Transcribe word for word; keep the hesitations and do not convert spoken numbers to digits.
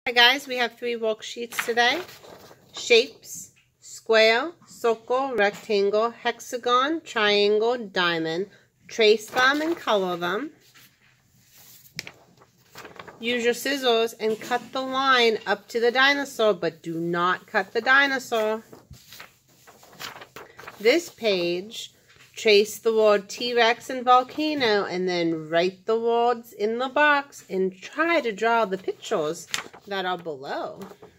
Hi guys, we have three worksheets today. Shapes, square, circle, rectangle, hexagon, triangle, diamond. Trace them and color them. Use your scissors and cut the line up to the dinosaur, but do not cut the dinosaur. This page, trace the word T-Rex and volcano and then write the words in the box and try to draw the pictures that are below.